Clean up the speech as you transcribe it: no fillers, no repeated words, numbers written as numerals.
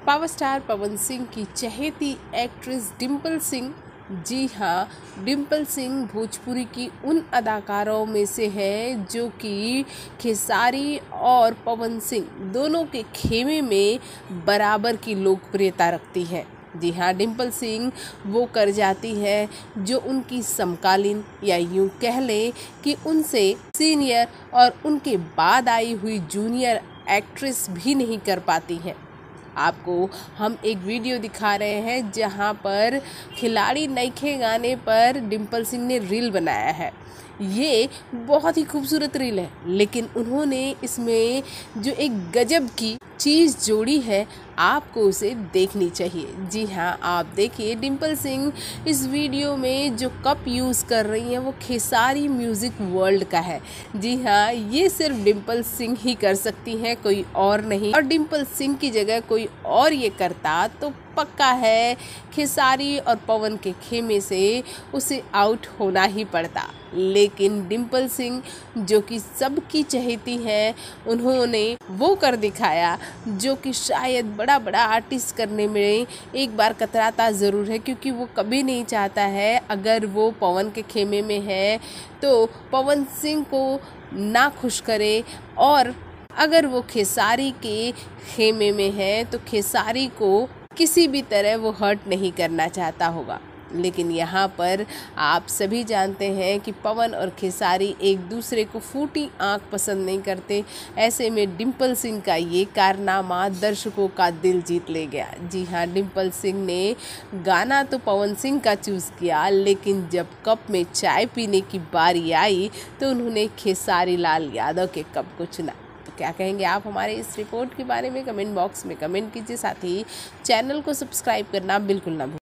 Power star Pawan Singh की चहेती actress Dimple Singh, जी हाँ, डिम्पल सिंह भोजपुरी की उन अदाकारों में से है जो कि खेसारी और पवन सिंह दोनों के खेमे में बराबर की लोकप्रियता रखती है। जी हाँ, डिम्पल सिंह वो कर जाती है जो उनकी समकालीन या यूं कह लें कि उनसे सीनियर और उनके बाद आई हुई जूनियर एक्ट्रेस भी नहीं कर पाती हैं। आपको हम एक वीडियो दिखा रहे हैं जहां पर खिलाड़ी नईखे गाने पर डिम्पल सिंह ने रील बनाया है। ये बहुत ही खूबसूरत रील है, लेकिन उन्होंने इसमें जो एक गजब की चीज़ जोड़ी है, आपको उसे देखनी चाहिए। जी हाँ, आप देखिए, डिम्पल सिंह इस वीडियो में जो कप यूज़ कर रही हैं वो खेसारी म्यूज़िक वर्ल्ड का है। जी हाँ, ये सिर्फ डिम्पल सिंह ही कर सकती हैं, कोई और नहीं। और डिम्पल सिंह की जगह कोई और ये करता तो पक्का है खेसारी और पवन के खेमे से उसे आउट होना ही पड़ता। लेकिन डिम्पल सिंह जो कि सबकी चहेती है, उन्होंने वो कर दिखाया जो कि शायद बड़ा बड़ा आर्टिस्ट करने में एक बार कतराता ज़रूर है, क्योंकि वो कभी नहीं चाहता है अगर वो पवन के खेमे में है तो पवन सिंह को ना खुश करे, और अगर वो खेसारी के खेमे में है तो खेसारी को किसी भी तरह वो हर्ट नहीं करना चाहता होगा। लेकिन यहाँ पर आप सभी जानते हैं कि पवन और खेसारी एक दूसरे को फूटी आंख पसंद नहीं करते। ऐसे में डिम्पल सिंह का ये कारनामा दर्शकों का दिल जीत ले गया। जी हाँ, डिम्पल सिंह ने गाना तो पवन सिंह का चूज़ किया, लेकिन जब कप में चाय पीने की बारी आई तो उन्होंने खेसारी लाल यादव के कप को चुना। तो क्या कहेंगे आप हमारे इस रिपोर्ट के बारे में? कमेंट बॉक्स में कमेंट कीजिए। साथ ही चैनल को सब्सक्राइब करना बिल्कुल ना भूलें।